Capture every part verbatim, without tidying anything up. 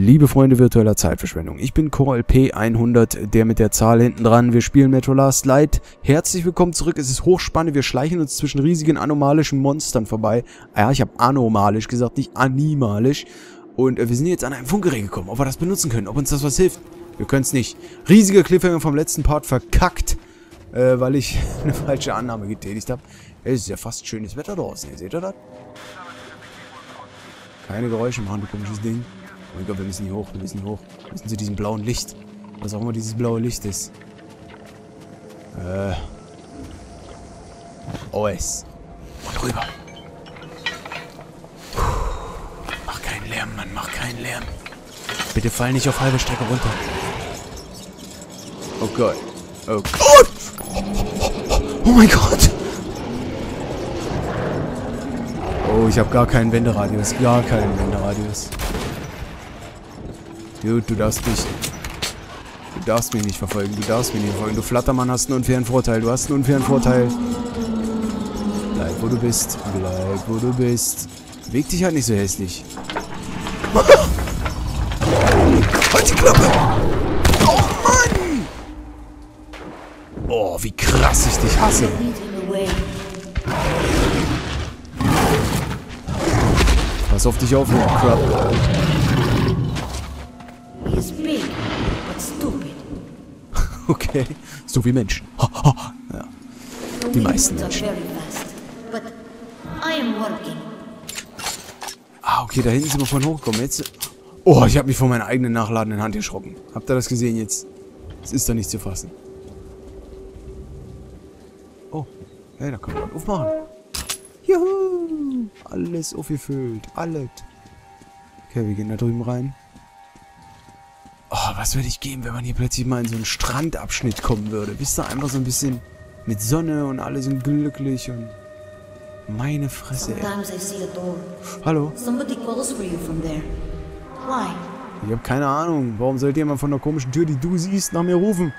Liebe Freunde virtueller Zeitverschwendung, ich bin CoreLP hundert, der mit der Zahl hinten dran. Wir spielen Metro Last Light. Herzlich willkommen zurück, es ist hochspannend, wir schleichen uns zwischen riesigen anomalischen Monstern vorbei. Ah ja, ich habe anomalisch gesagt, nicht animalisch. Und äh, wir sind jetzt an einem Funkgerät gekommen, ob wir das benutzen können, ob uns das was hilft. Wir können es nicht. Riesiger Cliffhanger vom letzten Part verkackt, äh, weil ich eine falsche Annahme getätigt habe. Es ist ja fast schönes Wetter draußen, seht ihr das? Keine Geräusche machen, du komisches Ding. Oh mein Gott, wir müssen hier hoch, wir müssen hier hoch. Wir müssen zu diesem blauen Licht. Was auch immer dieses blaue Licht ist. Äh. O S. Und rüber. Puh. Mach keinen Lärm, Mann, mach keinen Lärm. Bitte fall nicht auf halbe Strecke runter. Oh Gott. Oh Gott! Oh mein Gott! Oh, ich habe gar keinen Wenderadius. Gar keinen Wenderadius. Dude, du darfst mich... Du darfst mich nicht verfolgen. Du darfst mich nicht verfolgen. Du Flattermann hast einen unfairen Vorteil. Du hast einen unfairen Vorteil. Bleib, wo du bist. Bleib, wo du bist. Beweg dich halt nicht so hässlich. Halt die Klappe! Oh Mann! Oh, wie krass ich dich hasse. Pass auf dich auf, Little Crab. Okay, so wie Menschen. Ha, ha. Ja. Die meisten Menschen. Ah, okay, da hinten sind wir von hochgekommen. Jetzt. Oh, ich habe mich von meiner eigenen nachladenden Hand erschrocken. Habt ihr das gesehen jetzt? Es ist da nicht zu fassen. Oh, hey, da kann man aufmachen. Juhu! Alles aufgefüllt. Alles. Okay, wir gehen da drüben rein. Oh, was würde ich geben, wenn man hier plötzlich mal in so einen Strandabschnitt kommen würde? Bist du einfach so ein bisschen mit Sonne und alle sind glücklich und... Meine Fresse, ey. Hallo? Ich habe keine Ahnung. Warum sollte jemand von der komischen Tür, die du siehst, nach mir rufen?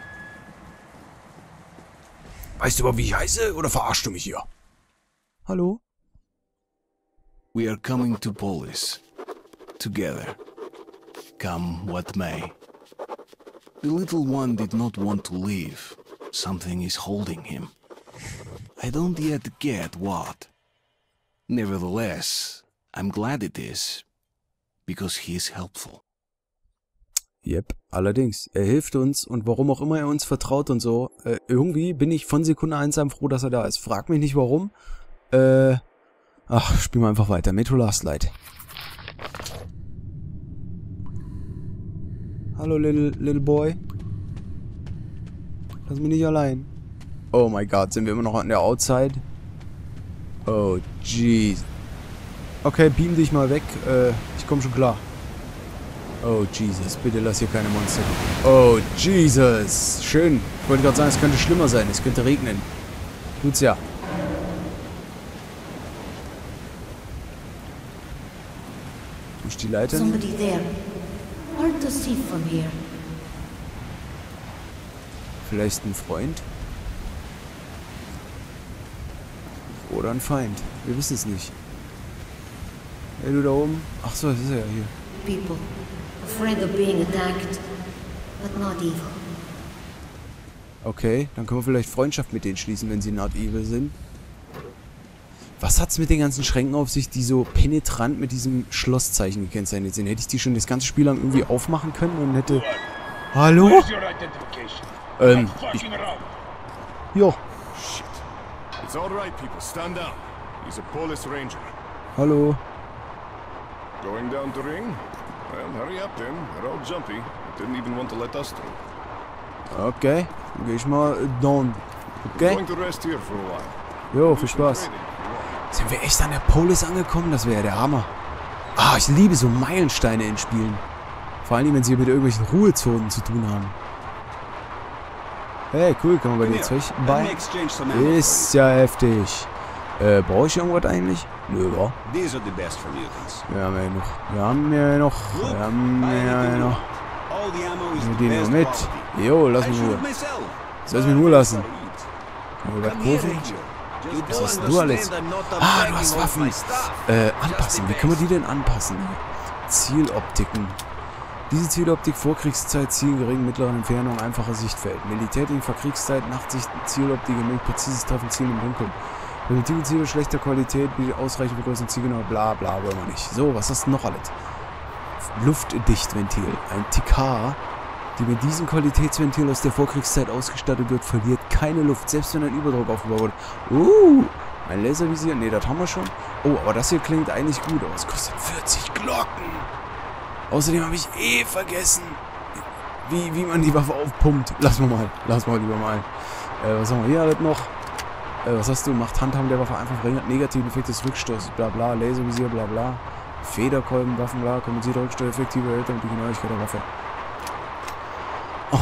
Weißt du überhaupt, wie ich heiße? Oder verarschst du mich hier? Hallo? We are coming to Polis. Together. Come what may. The little one did not want to leave. Something is holding him. I don't yet get what. Nevertheless, I'm glad it is. Because he is helpful. Yep, allerdings. Er hilft uns und warum auch immer er uns vertraut und so. Äh, irgendwie bin ich von Sekunde eins an froh, dass er da ist. Frag mich nicht warum. Äh, ach, spielen wir einfach weiter. Metro Last Light. Hallo, little, little boy. Lass mich nicht allein. Oh mein Gott, sind wir immer noch an der Outside? Oh, jeez. Okay, beam dich mal weg. Äh, ich komm schon klar. Oh, Jesus. Bitte lass hier keine Monster. Oh, Jesus. Schön. Ich wollte gerade sagen, es könnte schlimmer sein. Es könnte regnen. Tut's ja. Durch die Leiter. Vielleicht ein Freund? Oder ein Feind. Wir wissen es nicht. Hey, du da oben? Ach so, das ist er ja hier. People afraid of being attacked, but not evil. Okay, dann können wir vielleicht Freundschaft mit denen schließen, wenn sie not evil sind. Was hat's mit den ganzen Schränken auf sich, die so penetrant mit diesem Schlosszeichen gekennzeichnet sind? Hätte ich die schon das ganze Spiel lang irgendwie aufmachen können und hätte... Hallo? Ähm, ich... Jo. It's all right, people. Stand down. He's a Polis Ranger. Hallo. Going down to ring? Well, hurry up then. They're all jumpy. Didn't even want to let us through. Okay, dann geh ich mal down. Okay? Going to rest here for a while. Jo, viel Spaß. Sind wir echt an der Polis angekommen? Das wäre ja der Hammer. Ah, ich liebe so Meilensteine in Spielen. Vor allem, wenn sie mit irgendwelchen Ruhezonen zu tun haben. Hey, cool, kann man bei dir Zeug bei? Ist ja heftig. Äh, brauche ich irgendwas eigentlich? Nö, wa? Wir haben ja noch. Wir haben ja noch. Wir haben ja noch. Wir gehen noch mit. Jo, lass mich in Ruhe. Soll ich mich in Ruhe lassen? Kann ich was kaufen? Was hast du alles? Ah, du hast Waffen. Äh, anpassen. Wie können wir die denn anpassen? Zieloptiken. Diese Zieloptik Vorkriegszeit, Ziel gering, mittleren Entfernung, einfacher Sichtfeld. Militärtechnik Verkriegszeit, Nachtsicht, Zieloptik, ermöglicht präzises Treffen, Ziel im Dunkeln. Primitive Ziele schlechter Qualität, ausreichend vergrößern, Zielgenau, bla bla, wollen wir nicht. So, was hast du noch alles? Luftdichtventil. Ein T K, die mit diesem Qualitätsventil aus der Vorkriegszeit ausgestattet wird, verliert keine Luft, selbst wenn ein Überdruck aufgebaut wird. Uh, ein Laservisier, ne, das haben wir schon. Oh, aber das hier klingt eigentlich gut, aber es kostet vierzig Glocken. Außerdem habe ich eh vergessen, wie, wie man die Waffe aufpumpt. Lass mal mal, lass mal lieber mal. Äh, was haben wir hier alles noch? Äh, was hast du? Macht Handhaben der Waffe einfach verringert negativen Effekt des Rückstoßes, bla bla, Laservisier, bla bla. Federkolben, Waffen, bla, kompensiert Rückstoß, effektive Hälter und die Genauigkeit der Waffe. Oh.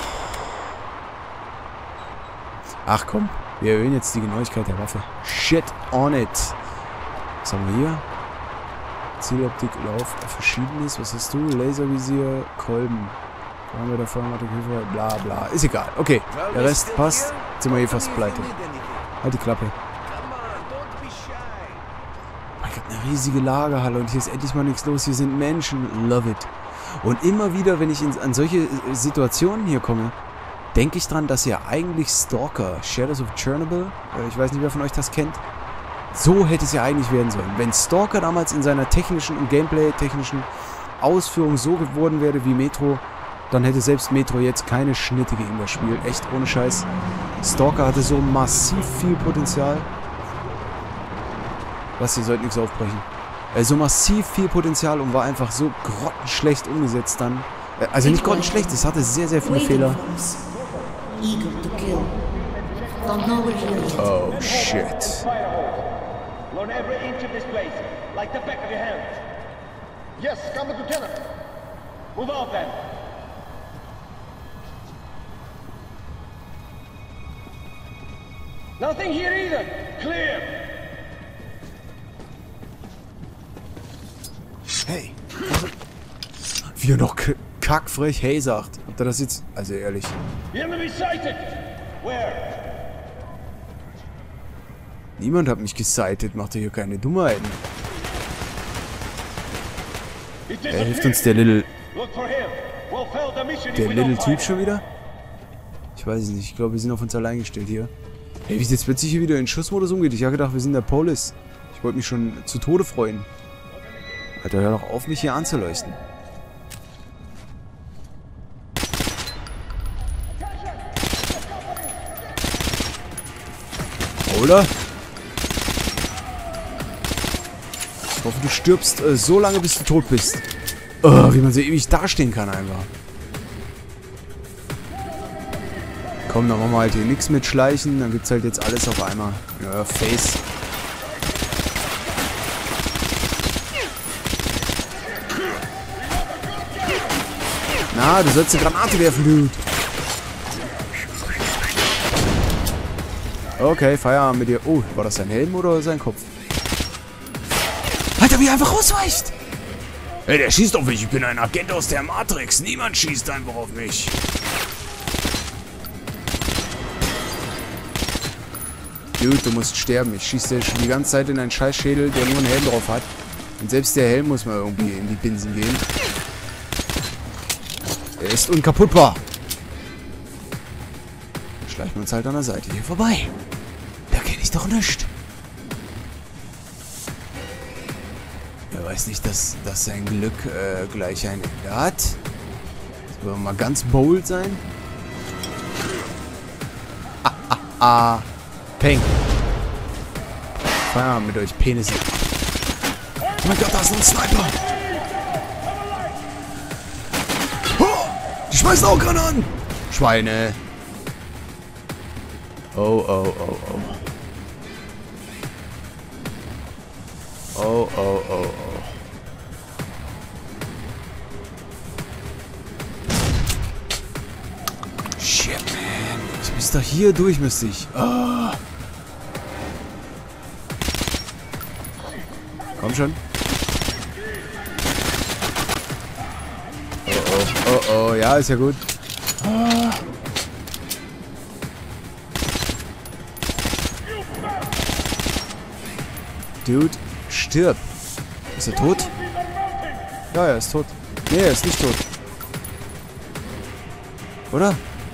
Ach komm, wir erhöhen jetzt die Genauigkeit der Waffe. Shit on it. Was haben wir hier? Zieloptik, Lauf, Verschiedenes. Was hast du? Laservisier, Kolben. Da haben wir da vorne Hilfe, bla bla. Ist egal. Okay, der Rest passt. Jetzt sind wir hier fast pleite. Halt die Klappe. Ich habe eine riesige Lagerhalle und hier ist endlich mal nichts los. Hier sind Menschen. Love it. Und immer wieder, wenn ich in, an solche Situationen hier komme, denke ich dran, dass ja eigentlich Stalker, Shadows of Chernobyl, ich weiß nicht, wer von euch das kennt, so hätte es ja eigentlich werden sollen. Wenn Stalker damals in seiner technischen und Gameplay-technischen Ausführung so geworden wäre wie Metro, dann hätte selbst Metro jetzt keine Schnitte gegen das Spiel. Echt ohne Scheiß. Stalker hatte so massiv viel Potenzial. Was, ihr sollt nichts aufbrechen. Äh, so massiv viel Potenzial und war einfach so grottenschlecht umgesetzt dann. Äh, also nicht grottenschlecht, es hatte sehr, sehr viele Fehler. Oh, shit. Learn every inch of this place, like the back of your hand. Yes, Combat Lieutenant. Move out then. Nothing here either. Clear. Hey. Wie er noch kackfrech hey sagt. Habt ihr das jetzt? Also ehrlich. The enemy sighted. Where? Niemand hat mich gesightet, macht er hier keine Dummheiten. Er hilft uns der Little... Der Little Typ schon wieder? Ich weiß es nicht, ich glaube wir sind auf uns allein gestellt hier. Hey, wie es jetzt plötzlich hier wieder in Schussmodus umgeht. Ich habe gedacht, wir sind der Polis. Ich wollte mich schon zu Tode freuen. Alter, hör doch auf, mich hier anzuleuchten. Oder? Ich hoffe, du stirbst äh, so lange, bis du tot bist. Oh, wie man so ewig dastehen kann einfach. Komm, dann machen wir halt hier nichts mit Schleichen. Dann gibt's halt jetzt alles auf einmal. Ja, Face. Na, du sollst eine Granate werfen, Dude. Okay, Feierabend mit dir. Oh, war das sein Helm oder sein Kopf? Alter, wie er einfach ausweicht! Hey, der schießt auf mich. Ich bin ein Agent aus der Matrix. Niemand schießt einfach auf mich. Dude, du musst sterben. Ich schieße dir schon die ganze Zeit in einen Scheißschädel, der nur einen Helm drauf hat. Und selbst der Helm muss mal irgendwie in die Binsen gehen. Er ist unkaputtbar. Schleichen wir uns halt an der Seite hier vorbei. Da kenne ich doch nichts. Er weiß nicht, dass, dass sein Glück äh, gleich ein Ende hat. Jetzt wollen wir mal ganz bold sein. Ah, ah, ah. Peng. Feierabend mit euch, Penisse. Oh mein Gott, da ist noch ein Sniper. Oh, die schmeißen auch Granaten. Schweine. Oh, oh, oh, oh. Oh, oh, oh, oh. Shit, man. Ich muss doch hier durch, müsste ich. Oh. Komm schon. Oh, oh, oh, oh. Ja, ist ja gut. Oh. Dude, stirb. Ist er tot? Ja, er ist tot. Nee, er ist nicht tot. Oder?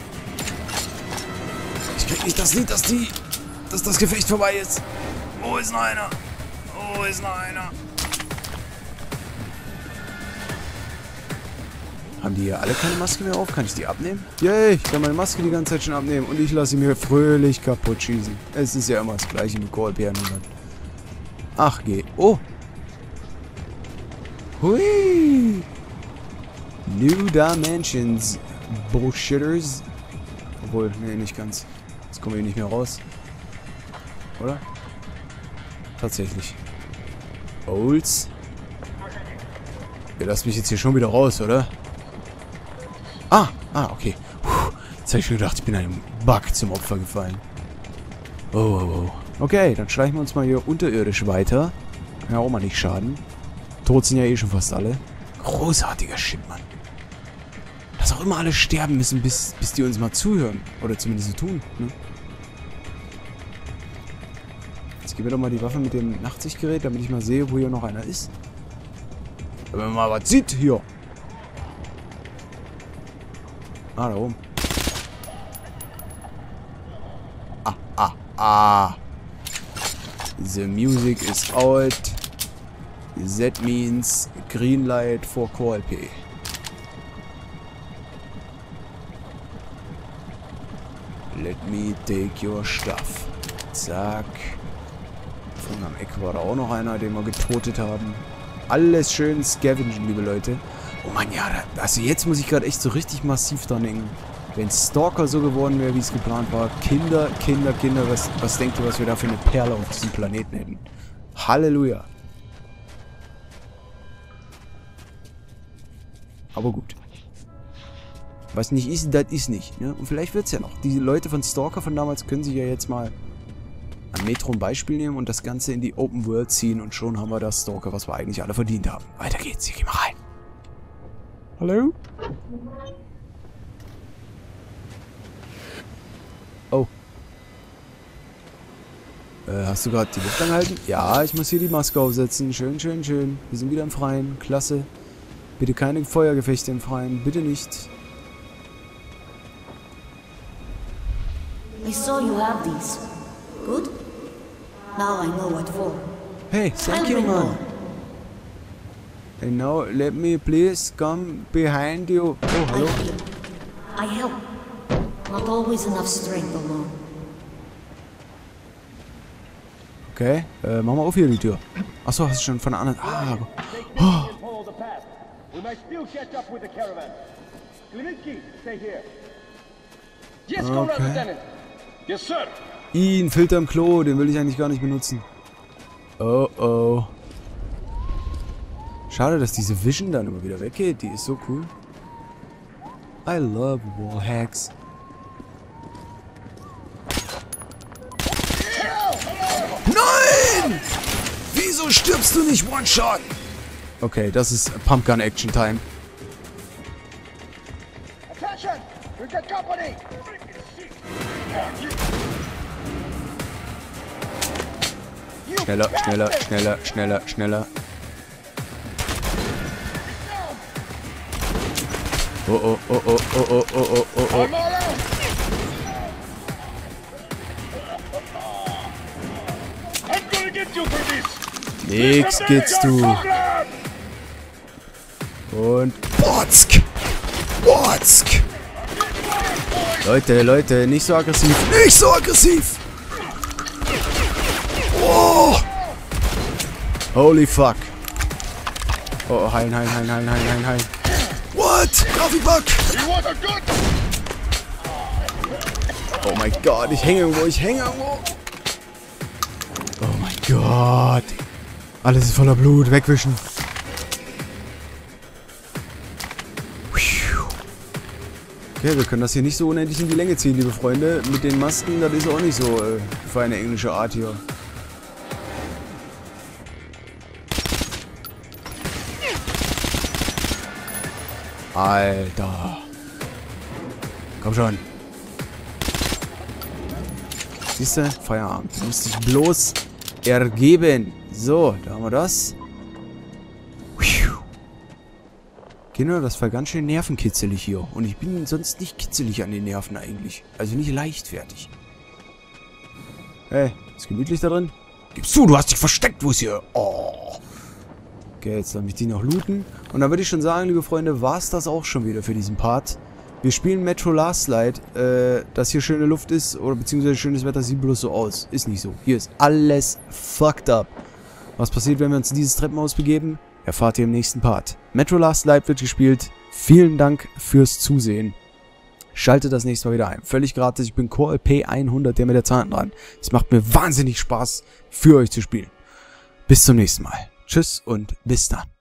Ich krieg nicht das Lied, dass die... dass das Gefecht vorbei ist. Wo ist noch einer? Wo ist noch einer? Haben die hier alle keine Maske mehr auf? Kann ich die abnehmen? Yay, ich kann meine Maske die ganze Zeit schon abnehmen. Und ich lasse sie mir fröhlich kaputt schießen. Es ist ja immer das gleiche mit K O L P hundert. Ach, geh. Oh. Hui. New Dimensions. Bullshitters. Obwohl, nee, nicht ganz. Jetzt kommen wir hier nicht mehr raus. Oder? Tatsächlich. Olds. Ihr lasst mich jetzt hier schon wieder raus, oder? Ah, ah, okay. Puh, jetzt habe ich schon gedacht, ich bin einem Bug zum Opfer gefallen. Oh, oh, oh. Okay, dann schleichen wir uns mal hier unterirdisch weiter. Kann ja auch mal nicht schaden. Tot sind ja eh schon fast alle. Großartiger Shit, Mann. Dass auch immer alle sterben müssen, bis, bis die uns mal zuhören. Oder zumindest so tun, ne? Jetzt gib mir doch mal die Waffe mit dem Nachtsichtgerät, damit ich mal sehe, wo hier noch einer ist. Wenn man mal was sieht, hier. Ah, da oben. Ah, ah, ah. The music is out. That means green light for K O L P. Let me take your stuff. Zack. Von am Eck war da auch noch einer, den wir getotet haben. Alles schön scavengen, liebe Leute. Oh Mann, ja, da, also jetzt muss ich gerade echt so richtig massiv dran denken. Wenn Stalker so geworden wäre, wie es geplant war. Kinder, Kinder, Kinder, was, was denkt ihr, was wir da für eine Perle auf diesem Planeten hätten? Halleluja. Aber gut. Was nicht ist, das ist nicht. Ne? Und vielleicht wird es ja noch. Die Leute von Stalker von damals können sich ja jetzt mal an Metro ein Beispiel nehmen und das Ganze in die Open World ziehen. Und schon haben wir das Stalker, was wir eigentlich alle verdient haben. Weiter geht's. Hier gehen wir rein. Hallo? Oh. Äh, hast du gerade die Luft angehalten? Ja, ich muss hier die Maske aufsetzen. Schön, schön, schön. Wir sind wieder im Freien. Klasse. Bitte keine Feuergefechte im Freien. Bitte nicht. I saw you have these. Good? Now I know what for. Hey, thank you, man. And now let me please come behind you. Oh, I hallo. heal. I help. Not always enough strength alone. Okay, äh, mach mal auf hier die Tür. Achso, hast du schon von der anderen... Ah, oh. We might still catch up with the caravan. Klinitzki, stay here. Yes, Comrade Lieutenant. Yes, sir. Ihn, Filter im Klo, den will ich eigentlich gar nicht benutzen. Oh, oh. Schade, dass diese Vision dann immer wieder weggeht. Die ist so cool. I love Wallhacks. Nein! Wieso stirbst du nicht One-Shot? Okay, das ist Pumpgun Action Time. Attention! We got company! Schneller, schneller, schneller, schneller, schneller. Oh, oh, oh, oh, oh, oh, oh, oh, oh, oh. Nix geht's du. Und Botzk! Botzk! Leute, Leute, nicht so aggressiv. Nicht so aggressiv! Oh! Holy fuck. Oh, heilen, heilen, heilen, heilen, heilen, heilen, heilen. What? Grafikbug! Oh mein Gott, ich hänge irgendwo, ich hänge irgendwo. Oh mein Gott. Alles ist voller Blut, wegwischen. Okay, wir können das hier nicht so unendlich in die Länge ziehen, liebe Freunde. Mit den Masken, das ist auch nicht so äh, für eine englische Art hier. Alter. Komm schon. Siehst du? Feierabend. Du musst dich bloß ergeben. So, da haben wir das. Genau, das war ganz schön nervenkitzelig hier. Und ich bin sonst nicht kitzelig an den Nerven eigentlich. Also nicht leichtfertig. Hey, ist gemütlich da drin? Gib's zu, du hast dich versteckt, wo ist hier? Oh. Okay, jetzt darf ich die noch looten. Und dann würde ich schon sagen, liebe Freunde, war es das auch schon wieder für diesen Part. Wir spielen Metro Last Light. Äh, dass hier schöne Luft ist, oder beziehungsweise schönes Wetter, sieht bloß so aus. Ist nicht so. Hier ist alles fucked up. Was passiert, wenn wir uns in dieses Treppenhaus begeben? Erfahrt ihr im nächsten Part. Metro Last Light wird gespielt. Vielen Dank fürs Zusehen. Schaltet das nächste Mal wieder ein. Völlig gratis. Ich bin CoreLP hundert, der mit der Zahl dran. Es macht mir wahnsinnig Spaß, für euch zu spielen. Bis zum nächsten Mal. Tschüss und bis dann.